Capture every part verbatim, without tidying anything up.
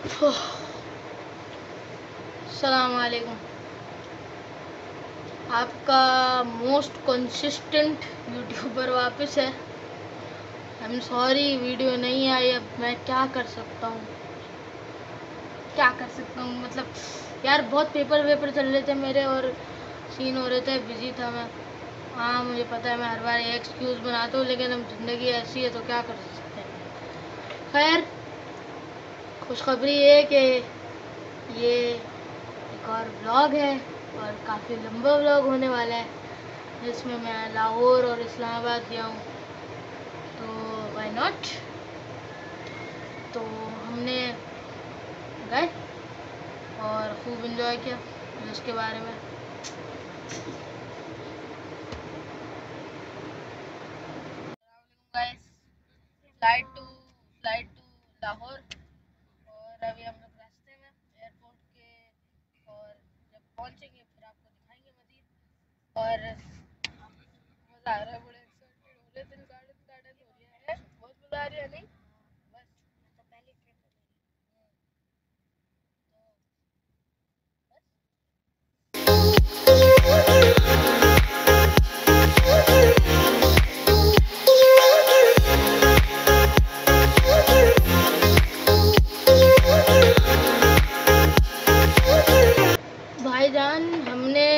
अस्सलाम वालेकुम। आपका मोस्ट कंसिस्टेंट यूट्यूबर वापस है। आई एम सॉरी वीडियो नहीं आई। अब मैं क्या कर सकता हूँ क्या कर सकता हूँ मतलब यार बहुत पेपर वेपर चल रहे थे मेरे और सीन हो रहे थे, बिजी था मैं। हाँ मुझे पता है मैं हर बार एक्सक्यूज़ बनाता हूँ, लेकिन अब ज़िंदगी ऐसी है तो क्या कर सकते हैं। खैर खुशखबरी है कि ये एक और व्लॉग है और काफ़ी लंबा व्लॉग होने वाला है, जिसमें मैं लाहौर और इस्लामाबाद गया हूँ, तो व्हाई नॉट। तो हमने गए और खूब एंजॉय किया, उसके बारे में flight to flight to Lahore, और अभी हम लोग रास्ते में एयरपोर्ट के, और जब पहुंचेंगे फिर आपको दिखाएंगे मज़ीद। और मज़ा आ रहा है, बड़े एक्साइटेड हो रहे, दिल गार्डन गार्डन हो रहा है, बहुत मज़ा आ रहा है। नहीं बस तो पहली ट्रिप है भाईजान। हमने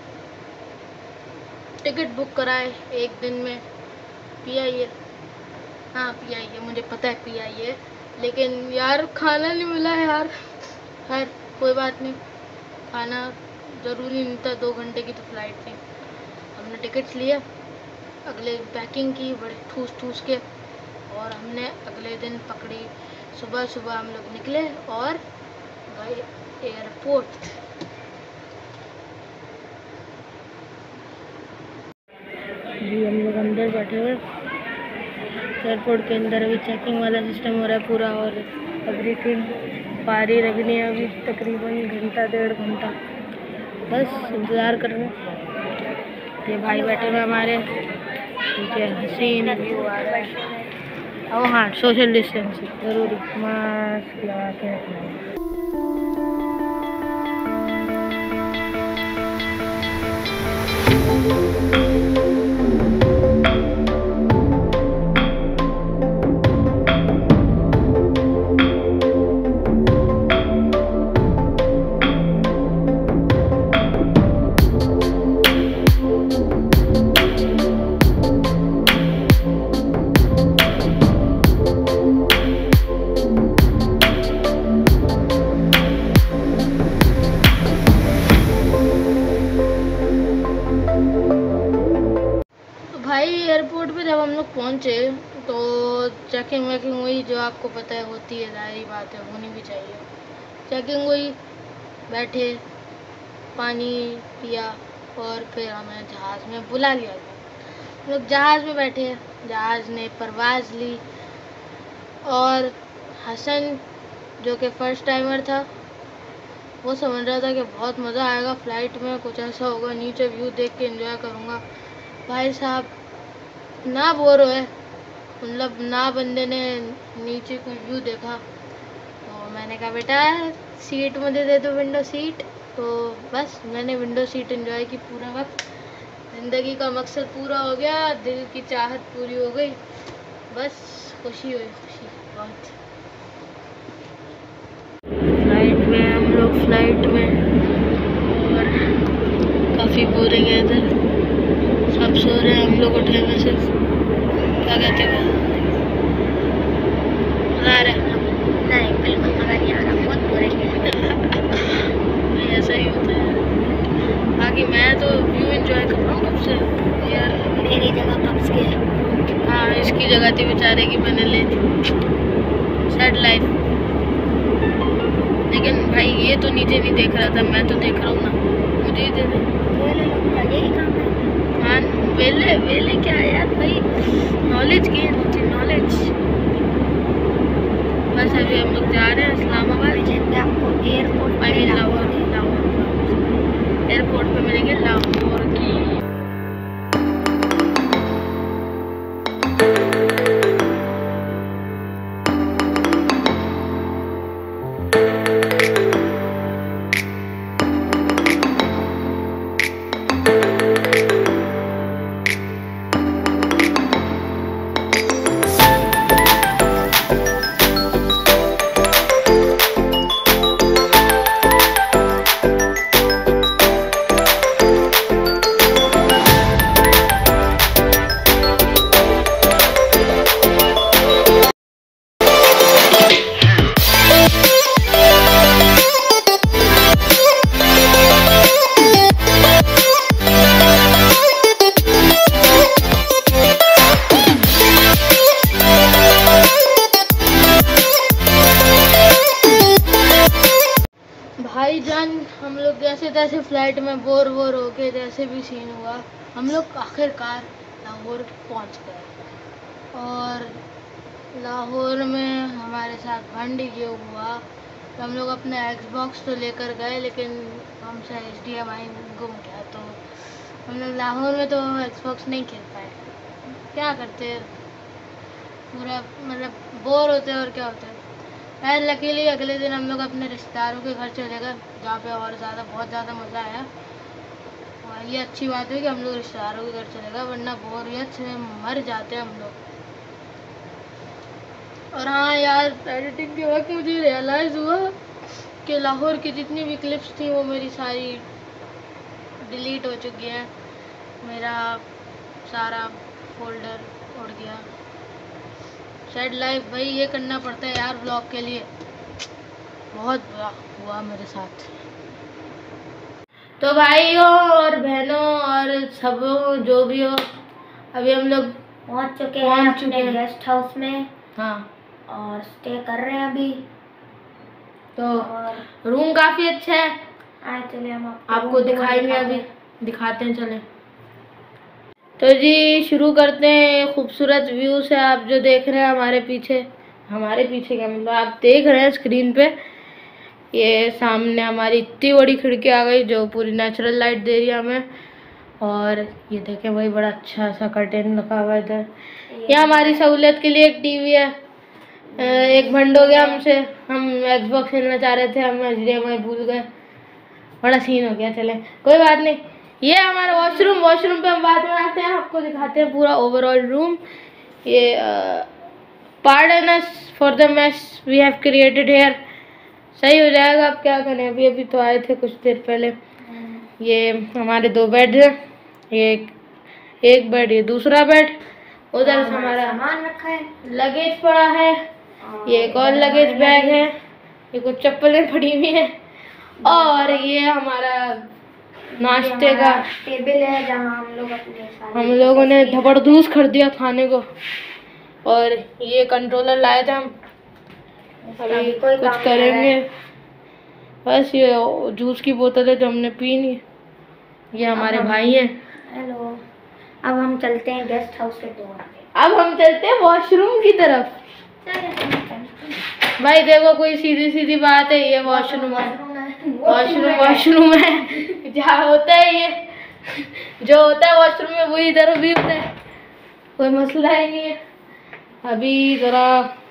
टिकट बुक कराए एक दिन में, पी आई है। हाँ पी आई है, मुझे पता है पी आई है, लेकिन यार खाना नहीं मिला है यार। खैर कोई बात नहीं, खाना ज़रूरी नहीं था, दो घंटे की तो फ्लाइट थी। हमने टिकट्स लिए, अगले पैकिंग की बड़े ठूस ठूस के, और हमने अगले दिन पकड़ी। सुबह सुबह हम लोग निकले और गए एयरपोर्ट। जी हम लोग अंदर बैठे हुए एयरपोर्ट के अंदर, अभी चेकिंग वाला सिस्टम हो रहा है पूरा, और एवरीथिंग पारी रखनी है अभी तकरीबन घंटा डेढ़ घंटा, बस इंतज़ार कर रहे हैं। ये भाई बैठे हुए हमारे, ठीक है, हसीन व्यू आ रहा है। और हाँ सोशल डिस्टेंसिंग ज़रूरी, मास्क लगा के रखना है। भाई एयरपोर्ट पे जब हम लोग पहुँचे तो चेकिंग वेकिंग हुई, जो आपको पता है होती है, जाहिर बात है, होनी भी चाहिए। चेकिंग हुई, बैठे, पानी पिया, और फिर हमें जहाज़ में बुला लिया गया। हम लोग जहाज़ में बैठे, जहाज़ ने परवाज़ ली, और हसन जो कि फ़र्स्ट टाइमर था, वो समझ रहा था कि बहुत मज़ा आएगा फ़्लाइट में, कुछ ऐसा होगा, नीचे व्यू देख के एंजॉय करूँगा। भाई साहब ना बोर हुए, मतलब ना बंदे ने नीचे कोई व्यू देखा। तो मैंने कहा बेटा सीट मुझे दे दो, विंडो सीट। तो बस मैंने विंडो सीट एंजॉय की पूरा वक्त। ज़िंदगी का मकसद पूरा हो गया, दिल की चाहत पूरी हो गई, बस खुशी हुई, खुशी बहुत। फ्लाइट में हम लोग फ्लाइट में और काफ़ी बोरिंग है इधर, सब सो रहे हैं, हम लोग उठे हुए सिर्फ। क्या कहते हैं, मज़ा आ रहा है? नहीं बिल्कुल मज़ा नहीं आ रहा, बहुत बोरिंग है। ऐसा ही होता है। बाकी मैं तो व्यू एंजॉय कर रहा हूँ कब से यार। मेरी जगह पब्स के, हाँ इसकी जगह थी बेचारे की, मैंने ले ली, सैड लाइफ। लेकिन भाई ये तो नीचे नहीं देख रहा था, मैं तो देख रहा हूँ ना, मुझे ही दे दे। यही काम है। हाँ वेले वेले क्या है यार भाई, नॉलेज गेन होती है, नॉलेज। बस अभी हम लोग जा रहे हैं इस्लामाबाद, आपको airport I mean Lahore, Lahore airport पे मिलेंगे लाहौर की। तैसे फ्लाइट में बोर बोर हो के जैसे भी सीन हुआ, हम लोग आखिरकार लाहौर पहुंच गए। और लाहौर में हमारे साथ भंड ये हुआ तो हम लोग अपना एक्सबॉक्स तो लेकर गए, लेकिन हमसे एच डी एम आई गुम गया, तो हम लोग लाहौर में तो एक्सबॉक्स नहीं खेल पाए। क्या करते, पूरा मतलब बोर होते और क्या होता है। यार लकीली अगले दिन हम लोग अपने रिश्तेदारों के घर चले गए, जहाँ पे और ज़्यादा बहुत ज़्यादा मज़ा आया। और ये अच्छी बात है कि हम लोग रिश्तेदारों के घर चले गए, वरना बोरियत से मर जाते हम लोग। और हाँ यार, एडिटिंग के वक्त मुझे रियलाइज़ हुआ कि लाहौर की जितनी भी क्लिप्स थी वो मेरी सारी डिलीट हो चुकी हैं। मेरा सारा फोल्डर उड़ गया। सैड लाइफ भाई, ये करना पड़ता है यार ब्लॉग के लिए। बहुत बुरा हुआ मेरे साथ। तो भाइयों और बहनों और सब जो भी हो, अभी हम लोग पहुंच चुके हैं अपने गेस्ट हाउस में। हाँ, और स्टे कर रहे हैं अभी। तो रूम काफी अच्छा है। आए चले हम आपको, आपको दिखाएंगे, अभी दिखाते हैं, चले। तो जी शुरू करते हैं। खूबसूरत व्यू से आप जो देख रहे हैं हमारे पीछे, हमारे पीछे क्या मतलब आप देख रहे हैं स्क्रीन पे, ये सामने हमारी इतनी बड़ी खिड़की आ गई जो पूरी नेचुरल लाइट दे रही है हमें। और ये देखें भाई, बड़ा अच्छा सा कर्टेन रखा हुआ है इधर। यहाँ हमारी सहूलियत के लिए एक टीवी है। एक भंड हो गया हमसे, हम एक्सबॉक्स खेलना चाह रहे थे, हम एच डी एम आई भूल गए, बड़ा सीन हो गया। चले कोई बात नहीं। ये हमारा वॉशरूम, वॉशरूम पे हम बाद में आते हैं, आपको दिखाते हैं पूरा ओवरऑल रूम। ये pardon us for the mess we have created here. सही हो जाएगा, अब क्या करें, अभी अभी तो आए थे कुछ देर पहले। ये हमारे दो बेड हैं, एक एक बेड, ये दूसरा बेड। उधर से हमारा सामान रखा है, लगेज पड़ा है, ये एक और लगेज बैग है, ये कुछ चप्पलें पड़ी हुई हैं। और ये हमारा नाश्ते का टेबल है जहाँ हम लोग अपने हम लोगों ने जबरदस्त कर दिया खाने को। और ये कंट्रोलर लाए थे हम, अभी कुछ करेंगे। बस ये जूस की बोतल है जो हमने पी नहीं। ये हमारे भाई हैं। हेलो, अब हम चलते हैं गेस्ट हाउस के डोर पे। अब हम चलते हैं वॉशरूम की तरफ। भाई देखो, कोई सीधी सीधी बात है, ये वॉशरूम है, वॉशरूम वॉशरूम है जहाँ होता है, ये जो होता है वॉशरूम में वही इधर भी होता है, कोई मसला ही नहीं है। अभी ज़रा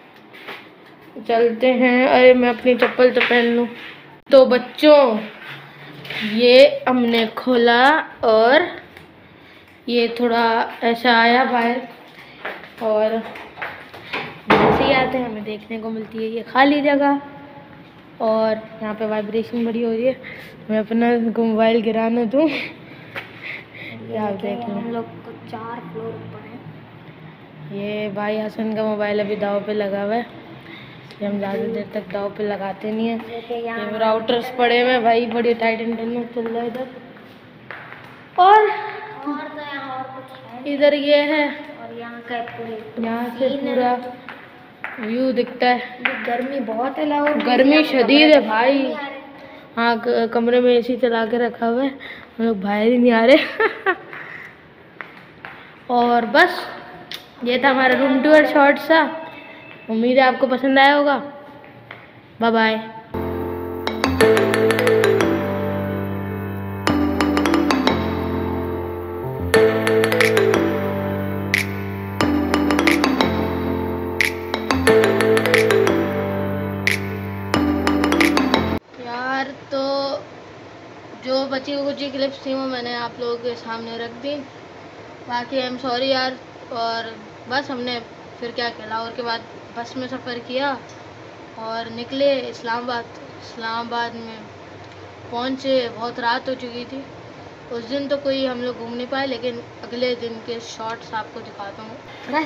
चलते हैं। अरे मैं अपनी चप्पल तो पहन लूँ। तो बच्चों, ये हमने खोला और ये थोड़ा ऐसा आया बाहर, और जैसे ही आते हैं हमें देखने को मिलती है ये खाली जगह। और यहाँ पे वाइब्रेशन बड़ी हो रही है, मैं अपना मोबाइल गिराना दूँ। आप देख लो, हम लोग को चार फ्लोर ऊपर है। ये भाई हसन का मोबाइल अभी दाव पे लगा हुआ है, हम ज़्यादा देर तक दाव पे लगाते नहीं हैं। ये राउटर्स पड़े हुए भाई, बड़ी टाइट इंटरनेट चल रहा है इधर। और और तो यहाँ और कुछ है, इधर ये है, और यहाँ का पूरे यहाँ से पूरा व्यू दिखता है। गर्मी बहुत है लाहौर में, गर्मी शदीद है भाई। हाँ, कमरे में एसी चला के रखा हुआ है, हम लोग बाहर ही नहीं आ रहे। और बस ये था हमारा रूम टूर शॉर्ट सा। उम्मीद है आपको पसंद आया होगा। Bye bye. यार तो जो बची कुची क्लिप्स थी वो मैंने आप लोगों के सामने रख दी। बाकी आई एम सॉरी यार। और बस हमने फिर क्या किया, लाहौर के बाद बस में सफ़र किया और निकले इस्लामाबाद। इस्लामाबाद में पहुँचे, बहुत रात हो चुकी थी। उस दिन तो कोई हम लोग घूम नहीं पाए, लेकिन अगले दिन के शॉट्स आपको दिखाता हूँ।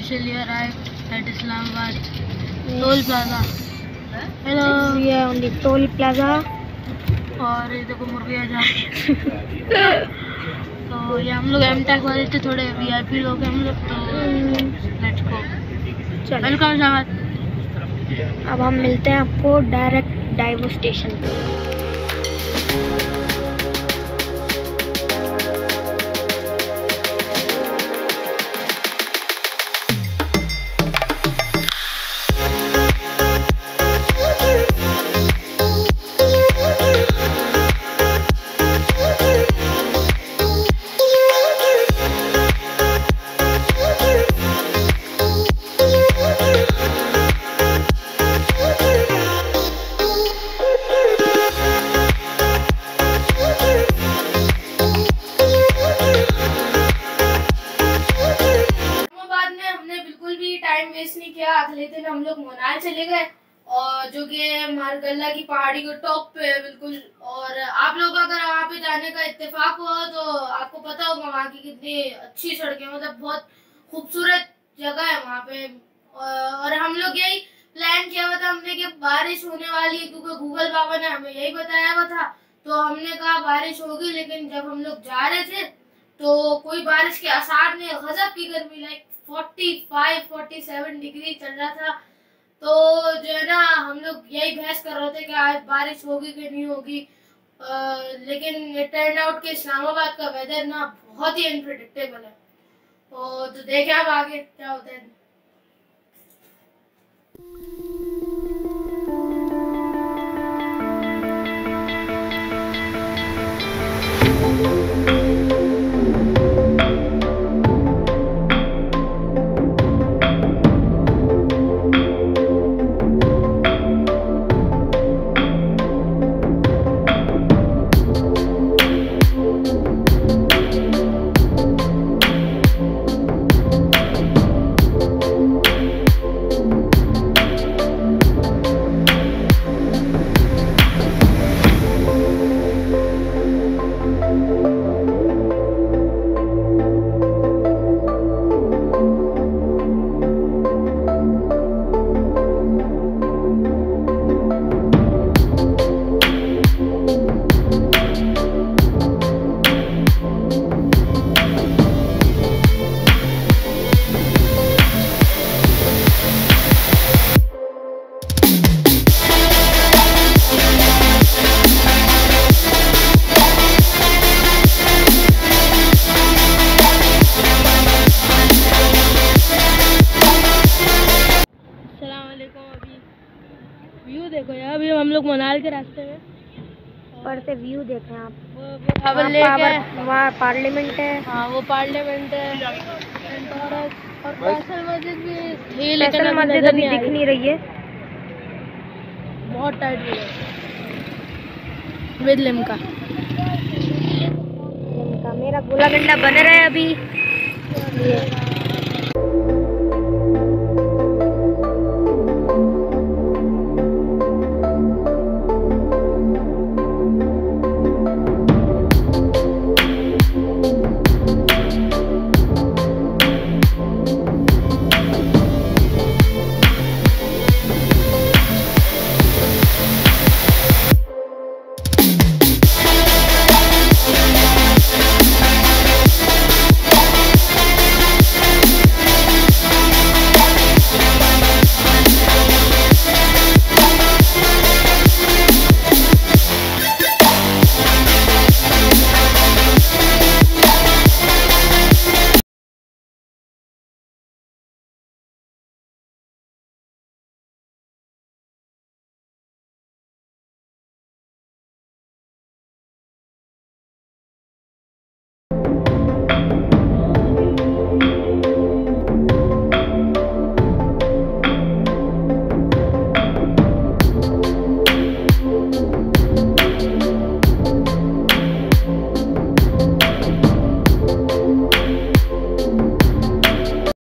officially arrived at Islamabad Toll Plaza. Hello. We are on the toll plaza. और ये देखो मुर्गियाँ जा रही हैं। तो ये हम लोग एम टेक वाले थे, थोड़े वी आई पी लोग हैं हम लोग, तो लेट्स गो। चलो वेलकम इस्लामाबाद। अब हम मिलते हैं आपको डायरेक्ट डाइवो स्टेशन पे। टाइम वेस्ट नहीं किया। अगले दिन हम लोग मोनाल चले गए, और जो कि मारगल्ला की पहाड़ी के टॉप पे है बिल्कुल। और आप लोग अगर वहाँ पे जाने का इत्तेफाक हुआ तो आपको पता होगा वहाँ की कितनी अच्छी सड़कें, मतलब बहुत खूबसूरत जगह है वहाँ पे। और हम लोग यही प्लान किया हुआ था हमने कि बारिश होने वाली है, क्योंकि गूगल बाबा ने हमें यही बताया हुआ था। तो हमने कहा बारिश होगी, लेकिन जब हम लोग जा रहे थे तो कोई बारिश के आसार नहीं। गजब की गर्मी, लाइक पैंतालीस सैंतालीस डिग्री चल रहा था। तो जो है ना, हम लोग यही बहस कर रहे थे कि आज बारिश होगी कि नहीं होगी। आ, लेकिन टर्न आउट के इस्लामाबाद का वेदर ना बहुत ही अनप्रेडिक्टेबल है। तो, तो देखें अब आगे क्या होता है। व्यू देखो यार, अभी हम लोग मनाल के रास्ते में ऊपर से व्यू देखें आप। वो वो लेक है, वहाँ पार्लियामेंट है। हाँ वो पार्लियामेंट है, और और फैसल मस्जिद भी थी, लेकिन फैसल मस्जिद अभी दिख नहीं रही है, बहुत टाइट है। विद लिम्का लिम्का मेरा गोला गंडा बन रहा है अभी। ये